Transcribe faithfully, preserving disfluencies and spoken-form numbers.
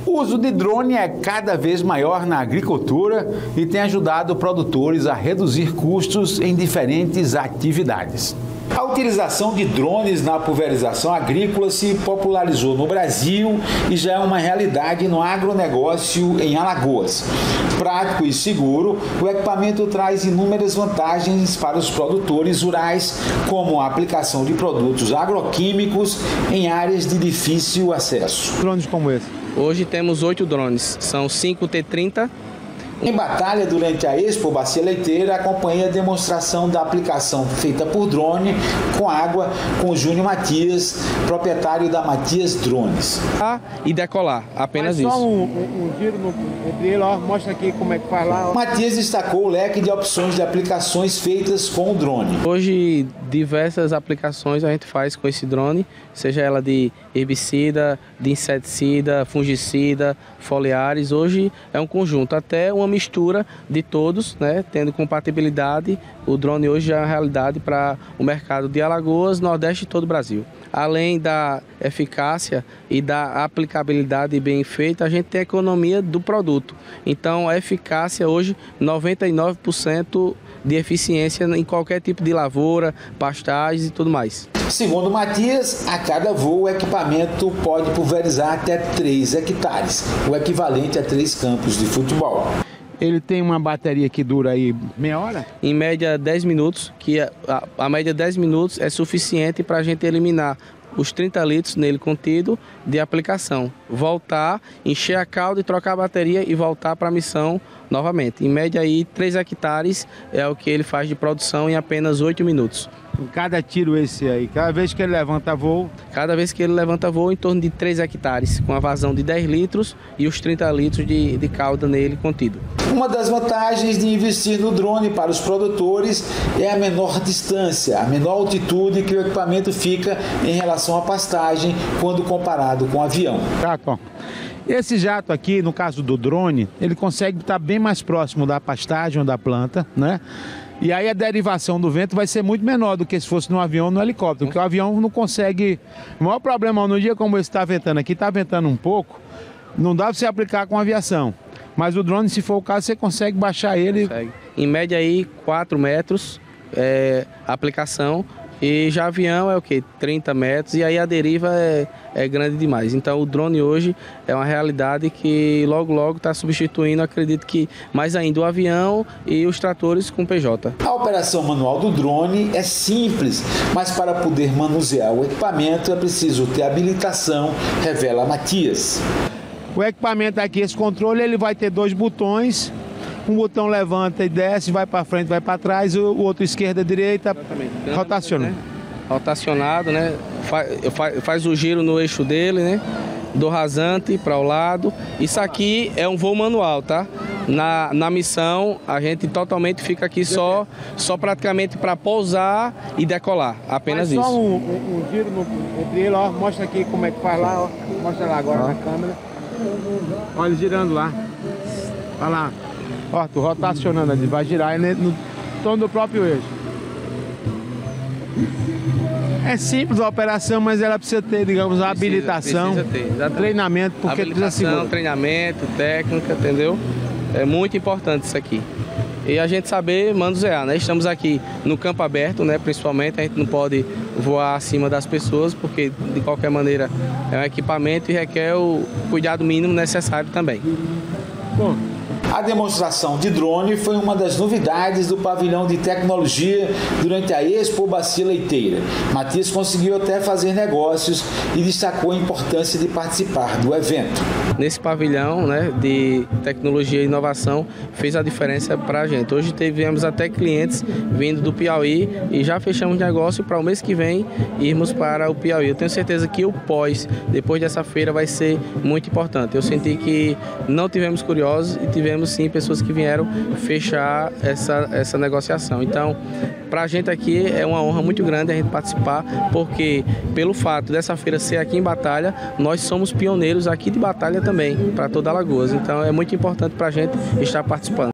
O uso de drone é cada vez maior na agricultura e tem ajudado produtores a reduzir custos em diferentes atividades. A utilização de drones na pulverização agrícola se popularizou no Brasil e já é uma realidade no agronegócio em Alagoas. Prático e seguro, o equipamento traz inúmeras vantagens para os produtores rurais, como a aplicação de produtos agroquímicos em áreas de difícil acesso. Drones como esse? Hoje temos oito drones, são cinco T trinta. Em Batalha, durante a Expo Bacia Leiteira, acompanhei a demonstração da aplicação feita por drone com água com o Júnior Matias, proprietário da Matias Drones. E decolar, apenas Mas só isso. um, um, um giro no, entre ele, ó, mostra aqui como é que faz lá. Ó. Matias destacou o leque de opções de aplicações feitas com o drone. Hoje, diversas aplicações a gente faz com esse drone, seja ela de herbicida, de inseticida, fungicida, foliares. Hoje é um conjunto, até uma mistura de todos, né, tendo compatibilidade. O drone hoje é uma realidade para o mercado de Alagoas, Nordeste e todo o Brasil. Além da eficácia e da aplicabilidade bem feita, a gente tem a economia do produto. Então, a eficácia hoje, noventa e nove por cento de eficiência em qualquer tipo de lavoura, pastagens e tudo mais. Segundo Matias, a cada voo o equipamento pode pulverizar até três hectares, o equivalente a três campos de futebol. Ele tem uma bateria que dura aí meia hora? Em média dez minutos, que a, a, a média dez minutos é suficiente para a gente eliminar os trinta litros nele contido de aplicação. Voltar, encher a cauda e trocar a bateria e voltar para a missão novamente. Em média aí três hectares é o que ele faz de produção em apenas oito minutos. Em cada tiro esse aí, cada vez que ele levanta voo? Cada vez que ele levanta voo, em torno de três hectares, com a vazão de dez litros e os trinta litros de, de cauda nele contido. Uma das vantagens de investir no drone para os produtores é a menor distância, a menor altitude que o equipamento fica em relação à pastagem quando comparado com o avião. Tá, ó. Esse jato aqui, no caso do drone, ele consegue estar bem mais próximo da pastagem ou da planta, né? E aí a derivação do vento vai ser muito menor do que se fosse no avião ou no helicóptero, porque o avião não consegue... O maior problema no dia como esse está ventando aqui, está ventando um pouco, não dá para você aplicar com aviação. Mas o drone, se for o caso, você consegue baixar ele... Consegue. Em média aí quatro metros é, a aplicação. E já avião é o que? trinta metros, e aí a deriva é, é grande demais. Então o drone hoje é uma realidade que logo logo está substituindo, acredito que mais ainda o avião e os tratores com P J. A operação manual do drone é simples, mas para poder manusear o equipamento é preciso ter habilitação, revela Matias. O equipamento aqui, esse controle, ele vai ter dois botões. Um botão levanta e desce, vai para frente, vai para trás, o outro esquerda, direita, rotaciona. Né? Rotacionado, né? Faz, faz o giro no eixo dele, né? Do rasante para o lado. Isso aqui é um voo manual, tá? Na, na missão, a gente totalmente fica aqui só, só praticamente para pousar e decolar, apenas Faz só isso. Um, um, um giro no, entre ele, ó, mostra aqui como é que faz lá, ó. Mostra lá agora ah. na câmera. Olha ele girando lá. Olha lá. Ó, tô rotacionando ali, vai girar no torno do próprio eixo. É simples a operação, mas ela precisa ter, digamos, a precisa, habilitação, precisa ter, treinamento, porque precisa segurar. Treinamento, técnica, entendeu? É muito importante isso aqui. E a gente saber manusear, né? Estamos aqui no campo aberto, né? Principalmente, a gente não pode voar acima das pessoas, porque de qualquer maneira é um equipamento e requer o cuidado mínimo necessário também. Bom, a demonstração de drone foi uma das novidades do pavilhão de tecnologia durante a Expo Bacia Leiteira. Matias conseguiu até fazer negócios e destacou a importância de participar do evento. Nesse pavilhão, né, de tecnologia e inovação fez a diferença para a gente. Hoje tivemos até clientes vindo do Piauí e já fechamos negócio para o mês que vem irmos para o Piauí. Eu tenho certeza que o pós, depois dessa feira, vai ser muito importante. Eu senti que não tivemos curiosos e tivemos sim pessoas que vieram fechar essa, essa negociação. Então, para a gente aqui é uma honra muito grande a gente participar, porque pelo fato dessa feira ser aqui em Batalha, nós somos pioneiros aqui de Batalha também, para toda Alagoas. Então é muito importante para a gente estar participando.